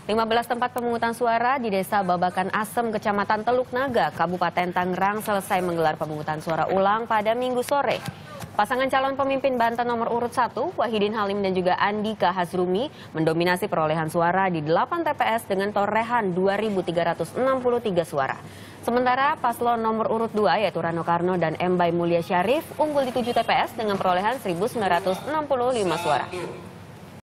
15 tempat pemungutan suara di Desa Babakan Asem, Kecamatan Teluk Naga, Kabupaten Tangerang selesai menggelar pemungutan suara ulang pada Minggu sore. Pasangan calon pemimpin Banten nomor urut 1, Wahidin Halim dan juga Andika Hazrumi, mendominasi perolehan suara di 8 TPS dengan torehan 2.363 suara. Sementara paslon nomor urut 2 yaitu Rano Karno dan Embai Mulia Syarif unggul di 7 TPS dengan perolehan 1.965 suara.